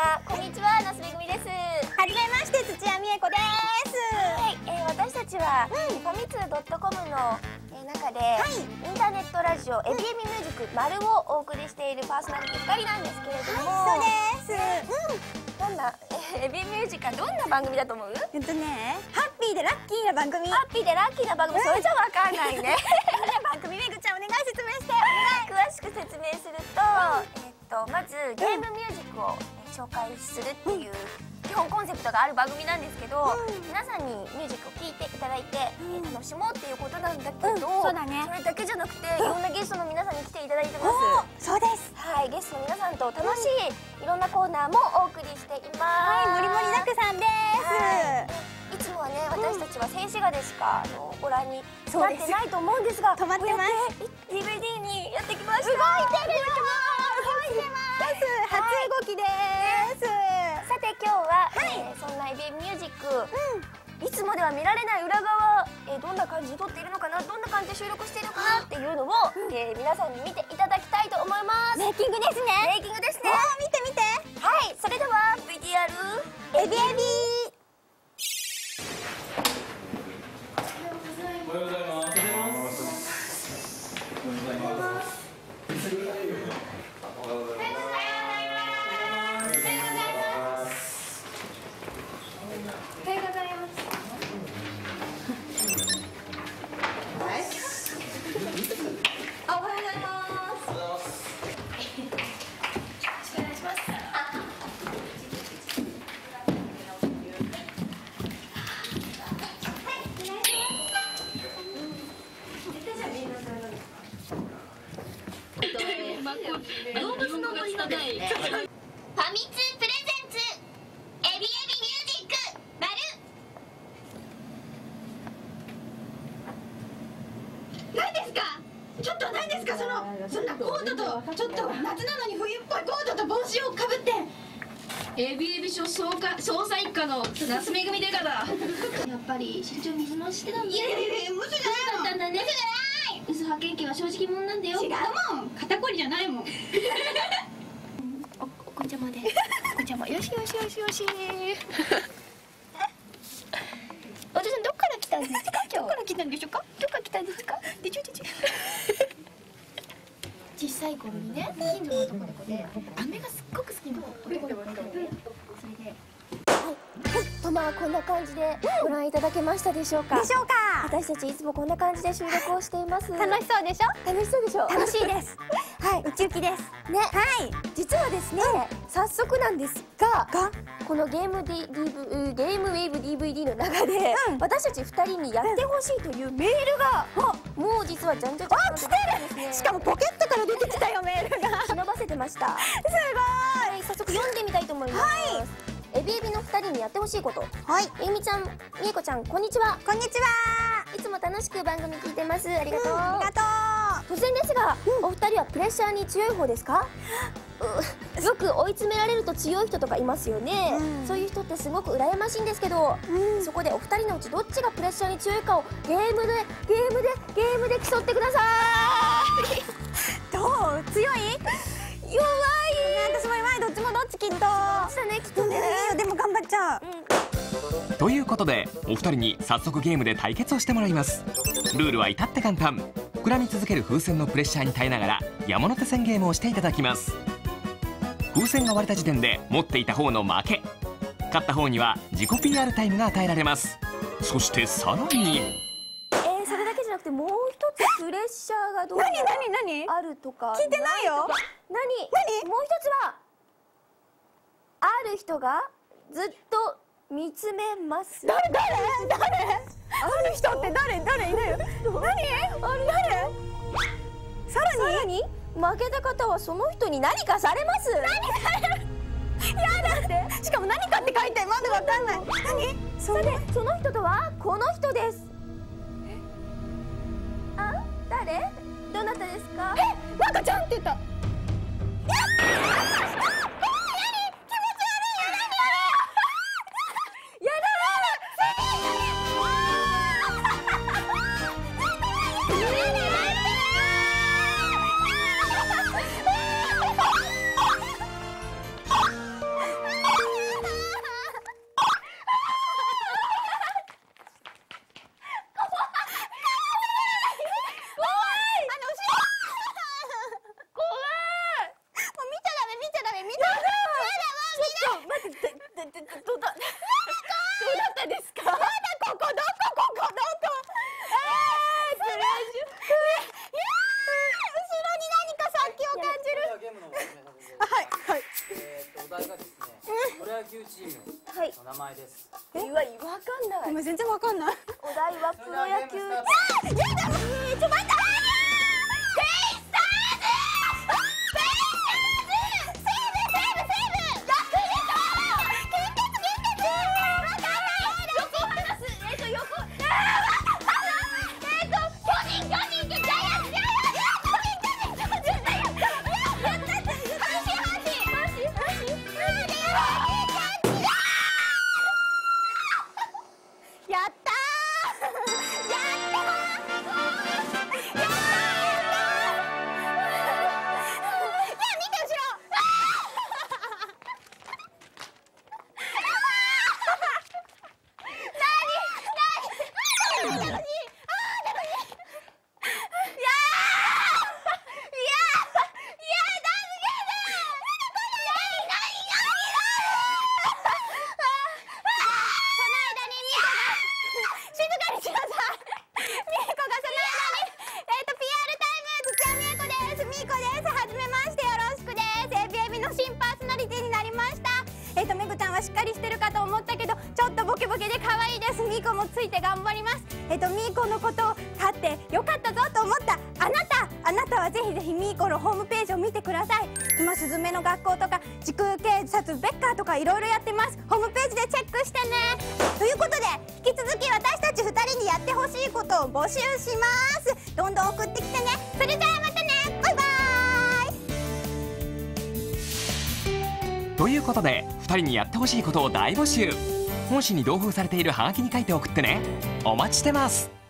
様、こんにちは、那須めぐみです。 はじめまして、土屋美恵子です。 はい、私たちは、ファミツー .com の中で、インターネットラジオエビエビミュージック丸をお送りしているパーソナリティ2人なんですけれども、 そうです。 どんなエビミュージックはどんな番組だと思う？ ハッピーでラッキーな番組。 ハッピーでラッキーな番組、それじゃわかんないね。 番組めぐちゃんお願い説明して。 詳しく説明すると、まずゲームミュージックを紹介するっていう基本コンセプトがある番組なんですけど、皆さんにミュージックを聴いていただいて楽しもうっていうことなんだけど、 そうだね。 それだけじゃなくて、いろんなゲストの皆さんに来ていただいてます。 そうです。 はい、ゲストの皆さんと楽しいいろんなコーナーもお送りしています。 はい、もりもりだくさんです。 いつもはね、私たちは静止画でしかご覧になってないと思うんですが、 止まってます。 DVD にやってきました。 動いてるよ。動いてます。初動きです。 さて今日はそんなエビミュージック、いつもでは見られない裏側、どんな感じで撮っているのかな、どんな感じで収録しているのかなっていうのを皆さんに見ていただきたいと思います。 メイキングですね。 メイキングですね。 見て見て。 はい、それでは VTR エビエビ。 おはようございます。 動物の森の第ファミツープレゼンツエビエビミュージック丸。 何ですか？ちょっと何ですか？そんなコートとちょっと夏なのに冬っぽいコートと帽子をかぶって。エビエビ署捜査一課の那須めぐみデカだ。やっぱり身長水増してたんだ。いや嘘じゃないもん。だね。嘘じゃない。嘘発見器は正直者なんだよ。違うもん。肩こりじゃないもん。お子ちゃまで。お子ちゃま。よしよしよしよし。お父さんどっから来たんですか？どっから来たんでしょうか？どっから来たんですか？でちょ。小さい頃にね、近所の男の子で飴がすっごく好きな男の子がいて、それでまあこんな感じでご覧いただけましたでしょうか？私たちいつもこんな感じで収録をしています。 楽しそうでしょ？ 楽しそうでしょ？ 楽しいです。 はい、 ウキウキです。 ね、はい。実はですね、早速なんですが、このゲームウェーブ DVD の中で、私たち2人にやってほしいというメールが、もう実はじゃんじゃじゃんと出てるんですね。 しかもポケットから出てきたよ、メールが。 忍ばせてました。 すごい。 早速読んでみたいと思います。エビエビの2人にやってほしいこと。めぐみちゃん、みえこちゃん、こんにちは。 こんにちは。 いつも楽しく番組聞いてます。ありがとう。 ありがとう。 突然ですが、お二人はプレッシャーに強い方ですか？よく追い詰められると強い人とかいますよね。そういう人ってすごく羨ましいんですけど、そこでお二人のうちどっちがプレッシャーに強いかをゲームで競ってください。 どう？強い？ 弱い。 私も弱い。どっちもどっちきっと。 そうだね、きっとね。 でも頑張っちゃう。 ということでお二人に早速ゲームで対決をしてもらいます。ルールは至って簡単。膨らみ続ける風船のプレッシャーに耐えながら山手線ゲームをしていただきます。風船が割れた時点で持っていた方の負け。勝った方には自己 PR タイムが与えられます。そしてさらにそれだけじゃなくてもう一つプレッシャーがどう何あるとか聞いてないよ。 もう一つはある人がずっと見つめます。 誰？ある人って誰？いないよ。誰？さらに負けた方はその人に何かされます。 やだって。しかも何かって書いてまだわかんない。 その人とはこの人です。誰？どなたですか？ なんかちゃんって言った。 ゲームのお始めさせていただきます。 はい。 お題がですね、プロ野球チームの名前です。 わかんない。 ごめん、全然わかんない。 お題はプロ野球。 やだ。 ちょっと待って。やったー！やっためぐちゃんはしっかりしてるかと思ったけど、ちょっとボケボケで可愛いです。みーこもついて頑張ります。みーこのことを飼ってよかったぞと思ったあなたはぜひぜひみーこのホームページを見てください。今すずめの学校とか時空警察ベッカーとかいろいろやってます。ホームページでチェックしてね。ということで引き続き私たち2人にやってほしいことを募集します。どんどん送ってきてね。それじゃあまたね。バイバーイ。 ということで2人にやってほしいことを大募集。本誌に同封されているハガキに書いて送ってね。お待ちしてます。